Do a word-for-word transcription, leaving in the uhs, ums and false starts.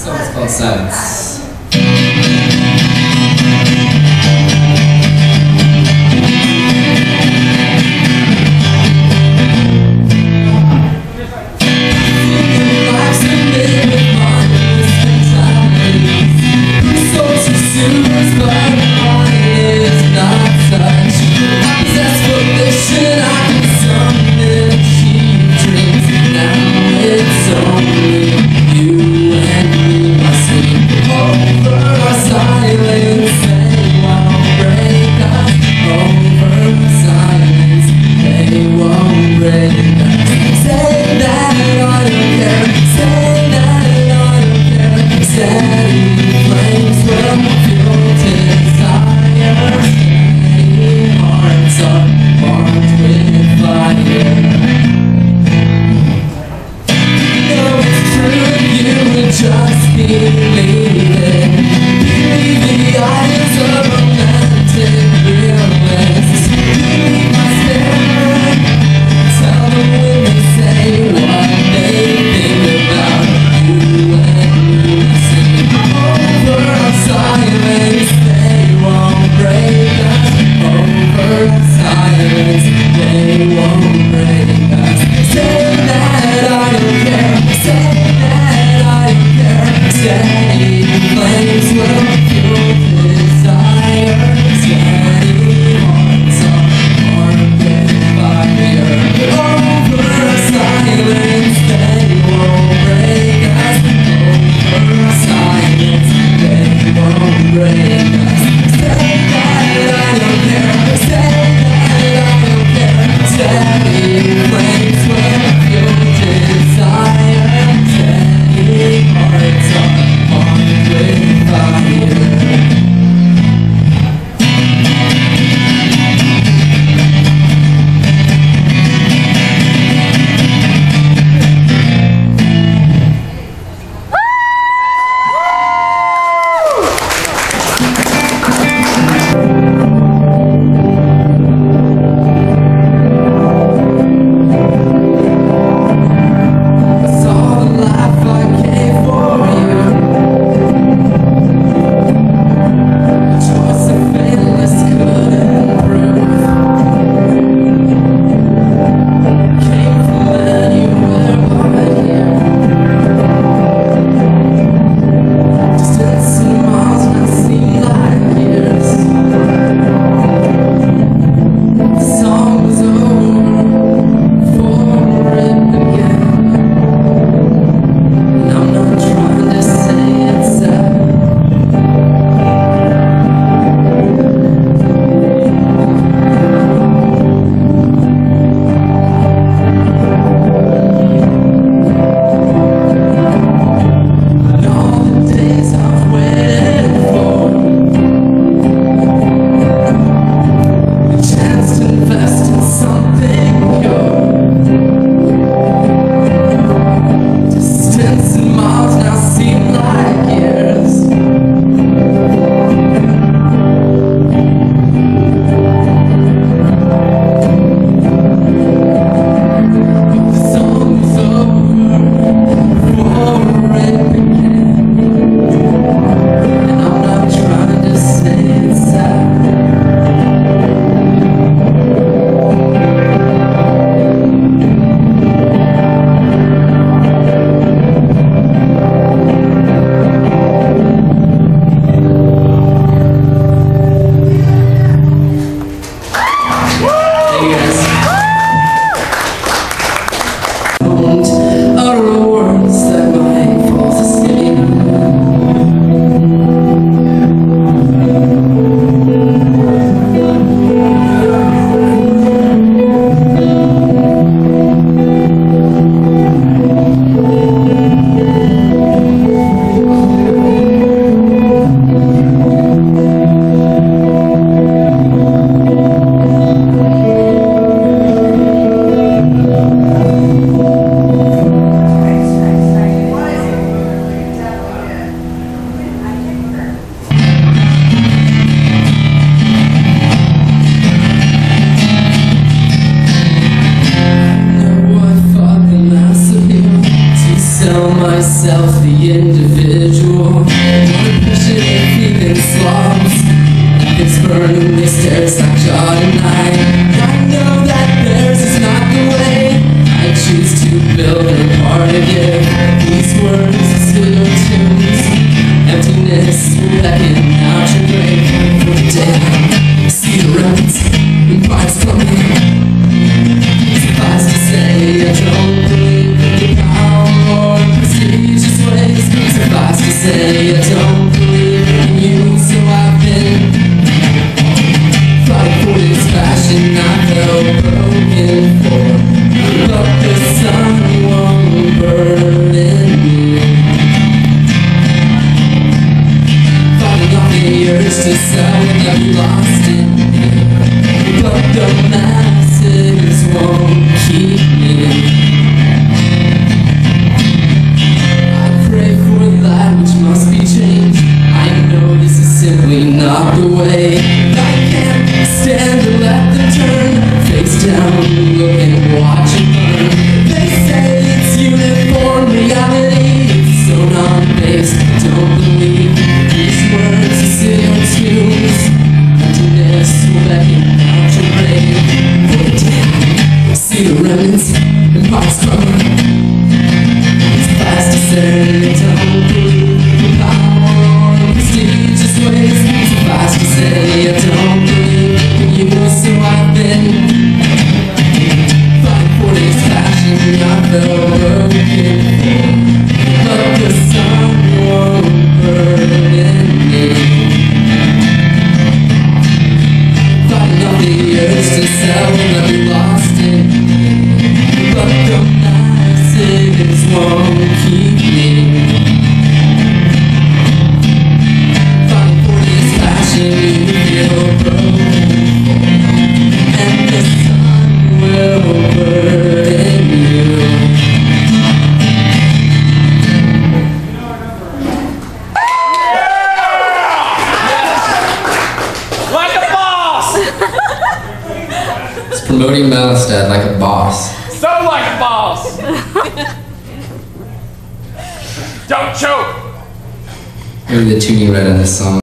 song's called Silence. Just believe it. Believe the eyes of romantic realists. Believe my spirit. Tell them when they say what they think about you and me. Sing over our silence, they won't break us. Over our silence, they won't break us. Say that I don't care. Say steady flames will fuel desire. Steady hearts are warmed with fire. Over silence, they won't break us. Over silence, they won't break us. Say that I don't care. Say that I don't care. Steady flames will fuel desire. Steady hearts are with fire. Woo! beckoning out your grave for the day. See the remnants and pipes coming. Suffice to say, I don't believe in the power or prestigious ways. Suffice to say, I don't believe in you, so I've been fighting for this passion I felt broken for. But the sun won't burn in me. Fighting off the urge to sell and I've lost it. But the masses won't keep me. I pray for that which must be changed. I know this is simply not the way. I can't stand to let them turn face down, look and watch it burn. They say it's uniform reality, it's so non-based. Don't believe these words are still tunes. Emptiness will beckon out your grave for the dead. See the remnants and parts crumbling. It's fast to say, don't believe the power or prestigious ways. It's fast to say, I don't believe in you, so I've been fighting for this passion I felt broken for. But the sun won't burn in me. Fighting off the urge to sell and I've lost it. But the masses won't keep me. Fighting for this passion you feel broken for. And the sun will burn in you. Like a boss! It's promoting Malistad like a boss. So like a boss! Don't choke! Maybe the tuning right on this song.